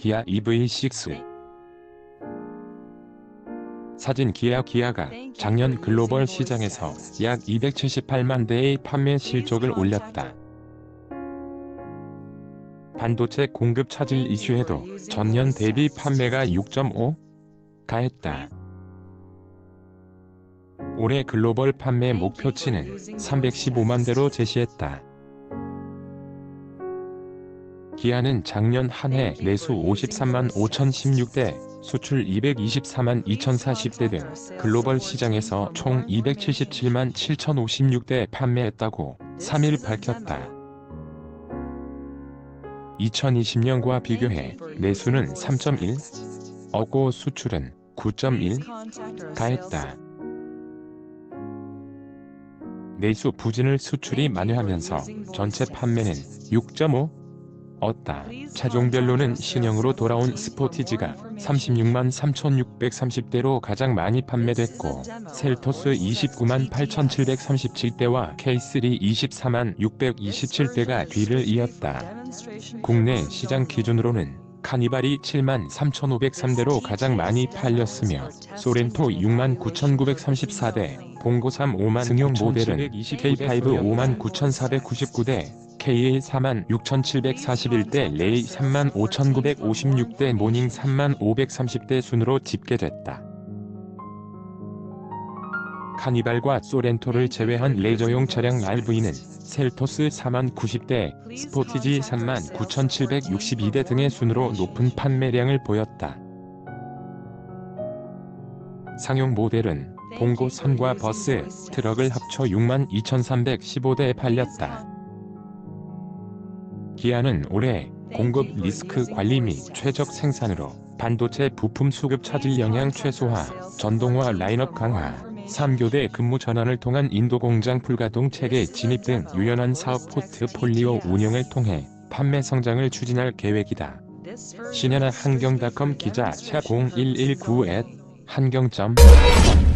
기아 EV6. 사진 기아가 작년 글로벌 시장에서 약 278만 대의 판매 실적을 올렸다. 반도체 공급 차질 이슈에도 전년 대비 판매가 6.5%가했다. 올해 글로벌 판매 목표치는 315만 대로 제시했다. 기아는 작년 한 해 내수 53만 5,016대, 수출 224만 2,040대 등 글로벌 시장에서 총 277만 7,056대 판매했다고 3일 밝혔다. 2020년과 비교해 내수는 3.1억고 수출은 9.1가했다. 내수 부진을 수출이 만회하면서 전체 판매는 6.5었다. 차종별로는 신형으로 돌아온 스포티지가 36만 3,630대로 가장 많이 판매됐고, 셀토스 29만 8,737대와 K3 24만 627대가 뒤를 이었다. 국내 시장 기준으로는 카니발이 7만 3,503대로 가장 많이 팔렸으며, 소렌토 6만 9,934대, 봉고 3 5만 승용 모델은 K5 5만 9,499대, K1 4만 6,741대, 레이 3만 5,956대, 모닝 3만 530대 순으로 집계됐다. 카니발과 소렌토를 제외한 레저용 차량 RV는 셀토스 4만 90대, 스포티지 3만 9,762대 등의 순으로 높은 판매량을 보였다. 상용 모델은 봉고 선과 버스, 트럭을 합쳐 6만 2,315대에 팔렸다. 기아는 올해 공급 리스크 관리 및 최적 생산으로 반도체 부품 수급 차질 영향 최소화, 전동화 라인업 강화, 3교대 근무 전환을 통한 인도 공장 불가동 체계 진입 등 유연한 사업 포트폴리오 운영을 통해 판매 성장을 추진할 계획이다. 신현아 한경닷컴 기자 샵 0119@한경.com